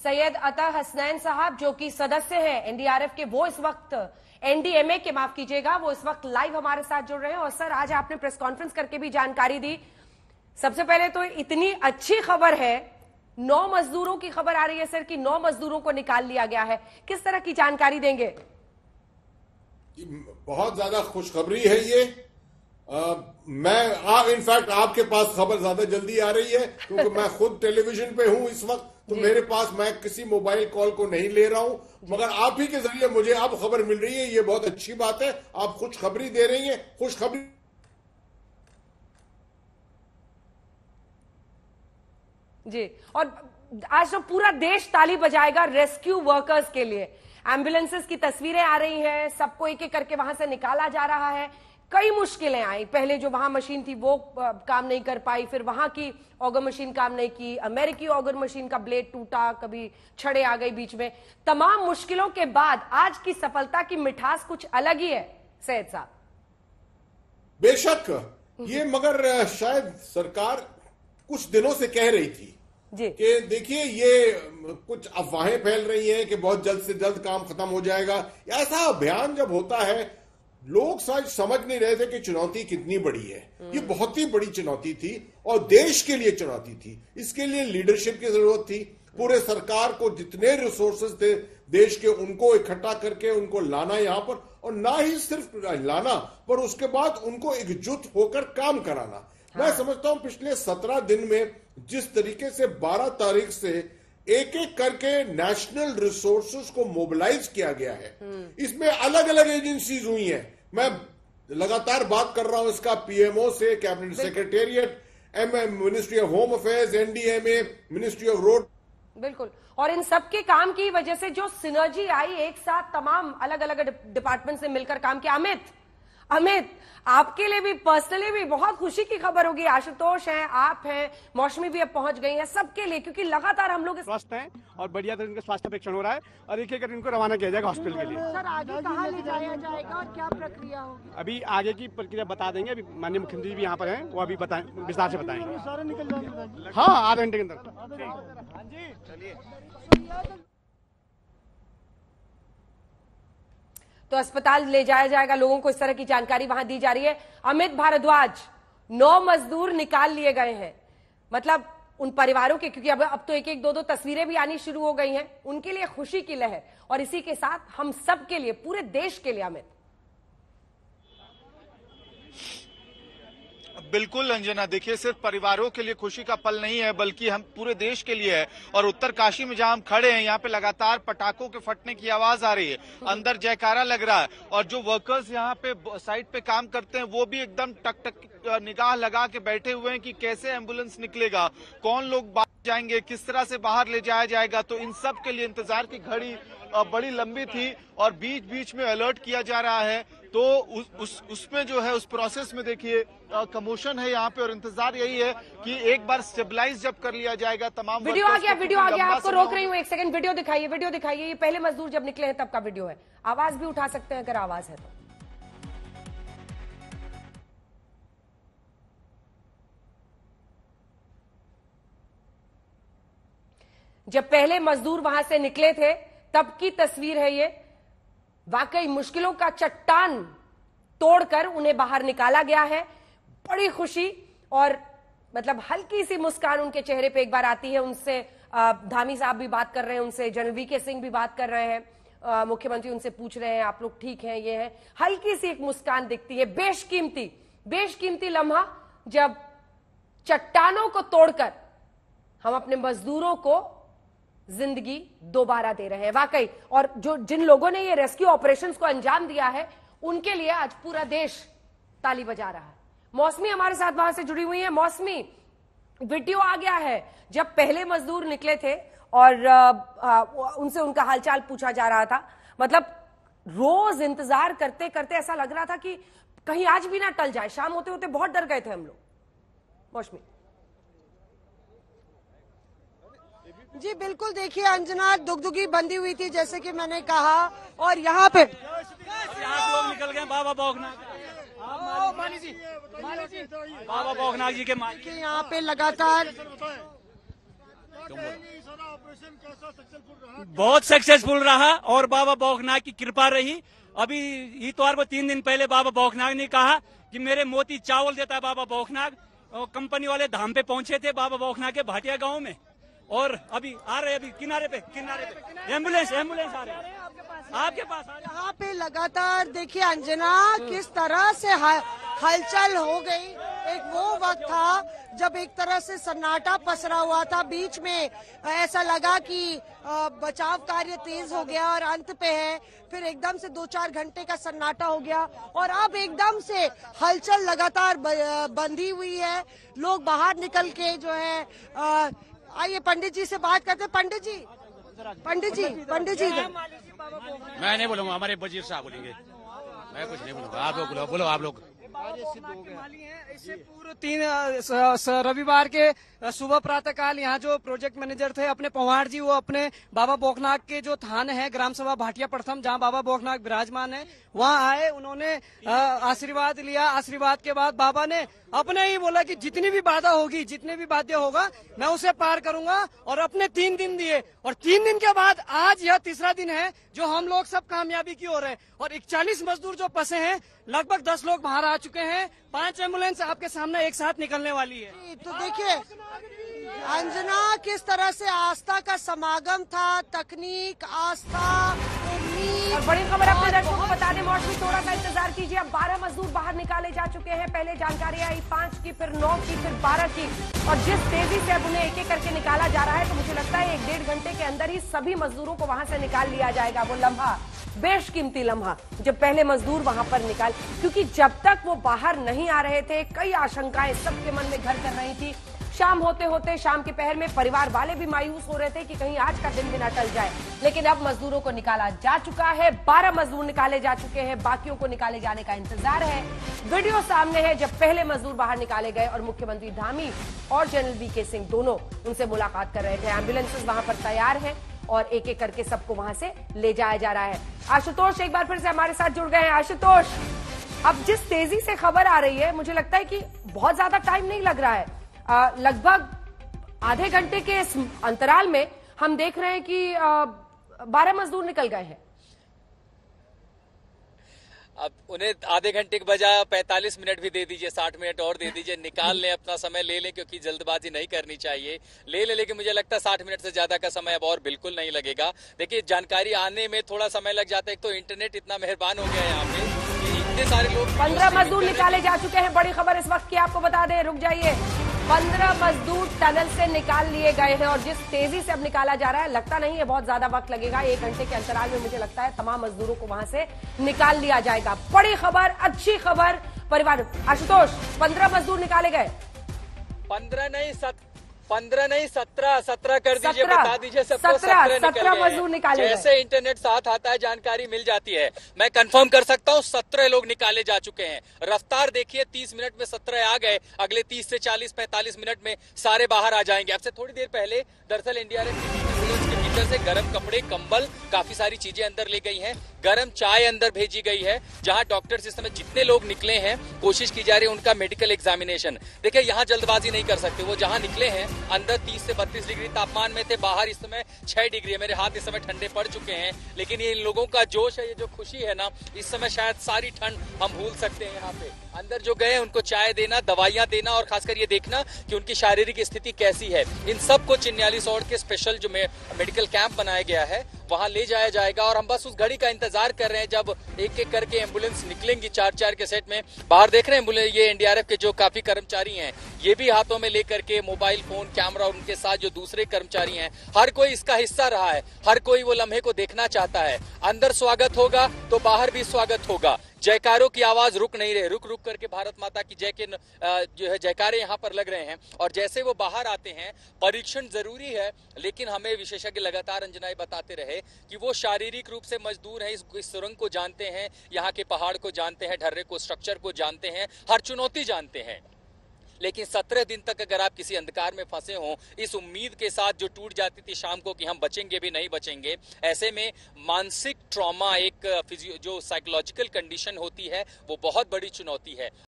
सैयद अता हसनैन साहब जो कि सदस्य हैं एनडीआरएफ के, वो इस वक्त एनडीएमए के, माफ कीजिएगा, वो इस वक्त लाइव हमारे साथ जुड़ रहे हैं। और सर, आज आपने प्रेस कॉन्फ्रेंस करके भी जानकारी दी। सबसे पहले तो इतनी अच्छी खबर है, 9 मजदूरों की खबर आ रही है सर कि 9 मजदूरों को निकाल लिया गया है। किस तरह की जानकारी देंगे? बहुत ज्यादा खुशखबरी है ये। मैं इनफैक्ट आपके पास खबर ज्यादा जल्दी आ रही है क्योंकि मैं खुद टेलीविजन पे हूं इस वक्त, तो मेरे पास, मैं किसी मोबाइल कॉल को नहीं ले रहा हूं, मगर आप ही के जरिए मुझे अब खबर मिल रही है। ये बहुत अच्छी बात है, आप खुशखबरी दे रही हैं। खुशखबरी जी, और आज तो पूरा देश ताली बजाएगा रेस्क्यू वर्कर्स के लिए। एम्बुलेंसेस की तस्वीरें आ रही हैं, सबको एक एक करके वहां से निकाला जा रहा है। कई मुश्किलें आई, पहले जो वहां मशीन थी वो काम नहीं कर पाई, फिर वहां की ऑगर मशीन काम नहीं की, अमेरिकी ऑगर मशीन का ब्लेड टूटा, कभी छड़े आ गई बीच में। तमाम मुश्किलों के बाद आज की सफलता की मिठास कुछ अलग ही है सैयद साहब। बेशक ये, मगर शायद सरकार कुछ दिनों से कह रही थी कि देखिए ये कुछ अफवाहें फैल रही हैं कि बहुत जल्द से जल्द काम खत्म हो जाएगा। ऐसा अभियान जब होता है, लोग शायद समझ नहीं रहे थे कि चुनौती कितनी बड़ी है। ये बहुत ही बड़ी चुनौती थी और देश के लिए चुनौती थी। इसके लिए लीडरशिप की जरूरत थी। पूरे सरकार को जितने रिसोर्सेज थे देश के, उनको इकट्ठा करके उनको लाना यहां पर, और ना ही सिर्फ लाना पर उसके बाद उनको एकजुट होकर काम कराना। मैं समझता हूं पिछले 17 दिन में जिस तरीके से 12 तारीख से एक एक करके नेशनल रिसोर्सेज को मोबिलाइज किया गया है, इसमें अलग अलग एजेंसीज हुई हैं। मैं लगातार बात कर रहा हूं इसका पीएमओ से, cabinet secretariat, ministry of home affairs, NDMA, ministry of road. बिल्कुल, और इन सबके काम की वजह से जो सिनर्जी आई, एक साथ तमाम अलग अलग डिपार्टमेंट से मिलकर काम किया। अमित, आपके लिए भी पर्सनली भी बहुत खुशी की खबर होगी। आशुतोष हैं, आप हैं, मौसमी भी अब पहुंच गई हैं, सबके लिए, क्योंकि लगातार हम लोग स्वस्थ हैं और बढ़िया तरह इनका स्वास्थ्य परीक्षण हो रहा है और एक एक इनको रवाना किया जाएगा हॉस्पिटल के लिए। सर, आगे कहाँ ले जाया जाएगा और क्या प्रक्रिया होगी? अभी आगे की प्रक्रिया बता देंगे। अभी माननीय मुख्यमंत्री भी यहाँ पर हैं, वो अभी विस्तार से बताएंगे। हाँ, आधे घंटे के अंदर। चलिए, तो अस्पताल ले जाया जाएगा लोगों को, इस तरह की जानकारी वहां दी जा रही है। अमित भारद्वाज, 9 मजदूर निकाल लिए गए हैं, मतलब उन परिवारों के, क्योंकि अब तो एक एक दो तस्वीरें भी आनी शुरू हो गई हैं, उनके लिए खुशी की लहर, और इसी के साथ हम सब के लिए, पूरे देश के लिए। अमित, बिल्कुल अंजना, देखिए सिर्फ परिवारों के लिए खुशी का पल नहीं है बल्कि हम पूरे देश के लिए है। और उत्तरकाशी में जहां हम खड़े हैं, यहाँ पे लगातार पटाखों के फटने की आवाज आ रही है, अंदर जयकारा लग रहा है, और जो वर्कर्स यहाँ पे साइड पे काम करते हैं वो भी एकदम टक टक निगाह लगा के बैठे हुए हैं कि कैसे एम्बुलेंस निकलेगा, कौन लोग बाहर जाएंगे, किस तरह से बाहर ले जाया जाएगा। तो इन सब के लिए इंतजार की घड़ी बड़ी लंबी थी और बीच बीच में अलर्ट किया जा रहा है। तो उसमें जो है, उस प्रोसेस में देखिए कमोशन है यहाँ पे, और इंतजार यही है कि एक बार स्टेबलाइज जब कर लिया जाएगा तमाम। वीडियो आ गया, आपको रोक रही हूँ एक सेकंड। वीडियो दिखाइए। ये पहले मजदूर जब निकले हैं तब का वीडियो है। आवाज भी उठा सकते हैं अगर आवाज है तो। जब पहले मजदूर वहां से निकले थे तब की तस्वीर है ये। वाकई मुश्किलों का चट्टान तोड़कर उन्हें बाहर निकाला गया है। बड़ी खुशी और मतलब हल्की सी मुस्कान उनके चेहरे पे एक बार आती है। उनसे धामी साहब भी बात कर रहे हैं, उनसे जनरल वीके सिंह भी बात कर रहे हैं, मुख्यमंत्री उनसे पूछ रहे हैं आप लोग ठीक हैं, ये है, हल्की सी एक मुस्कान दिखती है। बेशकीमती लम्हा जब चट्टानों को तोड़कर हम अपने मजदूरों को जिंदगी दोबारा दे रहे हैं। वाकई, और जिन लोगों ने ये रेस्क्यू ऑपरेशंस को अंजाम दिया है उनके लिए आज पूरा देश ताली बजा रहा है। मौसमी हमारे साथ वहां से जुड़ी हुई है। मौसमी, वीडियो आ गया है जब पहले मजदूर निकले थे और उनसे उनका हालचाल पूछा जा रहा था। मतलब रोज इंतजार करते करते ऐसा लग रहा था कि कहीं आज भी ना टल जाए। शाम होते होते बहुत डर गए थे हम लोग। मौसमी जी बिल्कुल, देखिए अंजना, दुगदुगी बंधी हुई थी जैसे कि मैंने कहा, और यहाँ पे लोग निकल गए बाबा बौखनाग बाबा बौखनाग जी के यहाँ पे लगातार बहुत सक्सेसफुल रहा और बाबा बौखनाग की कृपा रही। अभी इतवार को 3 दिन पहले बाबा बौखनाग ने कहा कि मेरे मोती चावल देता है बाबा बौखनाग, और कंपनी वाले धाम पे पहुंचे थे बाबा बौखनाग के भाटिया गांव में, और अभी आ रहे, अभी किनारे पे एम्बुलेंस आ रहे हैं आपके पास। यहाँ पे लगातार देखिए अंजना किस तरह से हलचल हो गई। एक वो वक्त था जब एक तरह से सन्नाटा पसरा हुआ था, बीच में ऐसा लगा कि बचाव कार्य तेज हो गया और अंत पे है, फिर एकदम से 2-4 घंटे का सन्नाटा हो गया और अब एकदम से हलचल लगातार बंधी हुई है। लोग बाहर निकल के जो है, आइए पंडित जी से बात करते हैं। पंडित जी मैं नहीं बोलूंगा, हमारे वजीर साहब बोलेंगे, मैं कुछ नहीं बोलूंगा, आप लोग बोलो आप लोग। इससे पूर्व 3 रविवार के सुबह प्रातः काल यहाँ जो प्रोजेक्ट मैनेजर थे अपने पवार जी, वो अपने बाबा बौखनाग के जो थान है ग्राम सभा भाटिया प्रथम, जहाँ बाबा बौखनाग विराजमान है, वहाँ आए, उन्होंने आशीर्वाद लिया। आशीर्वाद के बाद बाबा ने अपने ही बोला कि जितनी भी बाधा होगी, जितने भी बाध्य होगा, मैं उसे पार करूंगा, और अपने 3 दिन दिए, और 3 दिन के बाद आज यह तीसरा दिन है जो हम लोग सब कामयाबी की ओर है। और 41 मजदूर जो फंसे हैं, लगभग 10 लोग बाहर आ चुके हैं, 5 एम्बुलेंस आपके सामने एक साथ निकलने वाली है। तो देखिए अंजना किस तरह से आस्था का समागम था, तकनीक, आस्था, उम्मीद। और बड़ी खबर अपने दर्शकों को बता दें, मौसमी थोड़ा सा इंतजार कीजिए। अब 12 मजदूर बाहर निकाले जा चुके हैं। पहले जानकारी आई 5 की, फिर 9 की, फिर 12 की, और जिस तेजी से अब उन्हें एक-एक करके निकाला जा रहा है, तो मुझे लगता है 1-1.5 घंटे के अंदर ही सभी मजदूरों को वहां से निकाल लिया जाएगा। वो लम्हा, बेशकीमती लम्हा, जब पहले मजदूर वहां पर निकाल, क्योंकि जब तक वो बाहर नहीं आ रहे थे, कई आशंकाएं सबके मन में घर कर रही थी। शाम होते होते, शाम के पहर में परिवार वाले भी मायूस हो रहे थे कि कहीं आज का दिन भी ना टल जाए, लेकिन अब मजदूरों को निकाला जा चुका है। 12 मजदूर निकाले जा चुके हैं, बाकियों को निकाले जाने का इंतजार है। वीडियो सामने है जब पहले मजदूर बाहर निकाले गए और मुख्यमंत्री धामी और जनरल वीके सिंह दोनों उनसे मुलाकात कर रहे थे। एम्बुलेंसेज वहां पर तैयार है और एक-एक करके सबको वहां से ले जाया जा रहा है। आशुतोष एक बार फिर से हमारे साथ जुड़ गए हैं। आशुतोष, अब जिस तेजी से खबर आ रही है, मुझे लगता है कि बहुत ज्यादा टाइम नहीं लग रहा है। लगभग आधे घंटे के इस अंतराल में हम देख रहे हैं कि 12 मजदूर निकल गए हैं। अब उन्हें आधे घंटे के बजाय 45 मिनट भी दे दीजिए, 60 मिनट और दे दीजिए, निकाल लें, अपना समय ले लें, क्योंकि जल्दबाजी नहीं करनी चाहिए। ले लें, लेकिन मुझे लगता है 60 मिनट से ज्यादा का समय अब और बिल्कुल नहीं लगेगा। देखिए, जानकारी आने में थोड़ा समय लग जाता है, एक तो इंटरनेट इतना मेहरबान हो गया है यहाँ पे, इतने सारे लोग। 15 मजदूर निकाले जा चुके हैं। बड़ी खबर इस वक्त की आपको बता दें, रुक जाइए, 15 मजदूर टनल से निकाल लिए गए हैं, और जिस तेजी से अब निकाला जा रहा है, लगता नहीं है बहुत ज्यादा वक्त लगेगा। 1 घंटे के अंतराल में मुझे लगता है तमाम मजदूरों को वहां से निकाल लिया जाएगा। बड़ी खबर, अच्छी खबर परिवार। आशुतोष, 15 मजदूर निकाले गए। 15 नहीं 17 कर दीजिए, बता दीजिए सबको। 17 मजदूर निकाले। जैसे इंटरनेट साथ आता है, जानकारी मिल जाती है, मैं कंफर्म कर सकता हूँ 17 लोग निकाले जा चुके हैं। रफ्तार देखिए, 30 मिनट में 17 आ गए, अगले 30 से 40-45 मिनट में सारे बाहर आ जाएंगे। अब से थोड़ी देर पहले दरअसल एनडीआरएफ के भीतर से गर्म कपड़े, कंबल, काफी सारी चीजें अंदर ले गई हैं, गर्म चाय अंदर भेजी गई है, जहां डॉक्टर्स इस समय जितने लोग निकले हैं, कोशिश की जा रही है उनका मेडिकल एग्जामिनेशन। देखिए, यहाँ जल्दबाजी नहीं कर सकते, वो जहां निकले हैं अंदर 30 से 32 डिग्री तापमान में थे, बाहर इस समय 6 डिग्री है। मेरे हाथ इस समय ठंडे पड़ चुके हैं, लेकिन ये इन लोगों का जोश है, ये जो खुशी है ना, इस समय शायद सारी ठंड हम भूल सकते हैं। यहाँ पे अंदर जो गए उनको चाय देना, दवाइयां देना, और खासकर ये देखना कि उनकी शारीरिक स्थिति कैसी है, इन सबको 44 के स्पेशल जो मेडिकल कैंप बनाया गया है वहां ले जाया जाएगा। और हम बस उस घड़ी का इंतजार कर रहे हैं जब एक-एक करके एम्बुलेंस निकलेंगी 4-4 के सेट में। बाहर देख रहे हैं ये एनडीआरएफ के जो काफी कर्मचारी हैं, ये भी हाथों में लेकर के मोबाइल फोन, कैमरा, और उनके साथ जो दूसरे कर्मचारी हैं, हर कोई इसका हिस्सा रहा है, हर कोई वो लम्हे को देखना चाहता है। अंदर स्वागत होगा तो बाहर भी स्वागत होगा। जयकारों की आवाज रुक नहीं रही, रुक रुक करके भारत माता की जय के जो है जयकारे यहाँ पर लग रहे हैं। और जैसे वो बाहर आते हैं, परीक्षण जरूरी है, लेकिन हमें विशेषज्ञ लगातार अंजनाएं बताते रहे कि वो शारीरिक रूप से मजदूर हैं, इस सुरंग को जानते हैं, यहाँ के पहाड़ को जानते हैं, ढर्रे को, स्ट्रक्चर को जानते हैं, हर चुनौती जानते हैं। लेकिन 17 दिन तक अगर आप किसी अंधकार में फंसे हों, इस उम्मीद के साथ जो टूट जाती थी शाम को कि हम बचेंगे भी नहीं बचेंगे, ऐसे में मानसिक ट्रॉमा, एक जो साइकोलॉजिकल कंडीशन होती है, वो बहुत बड़ी चुनौती है।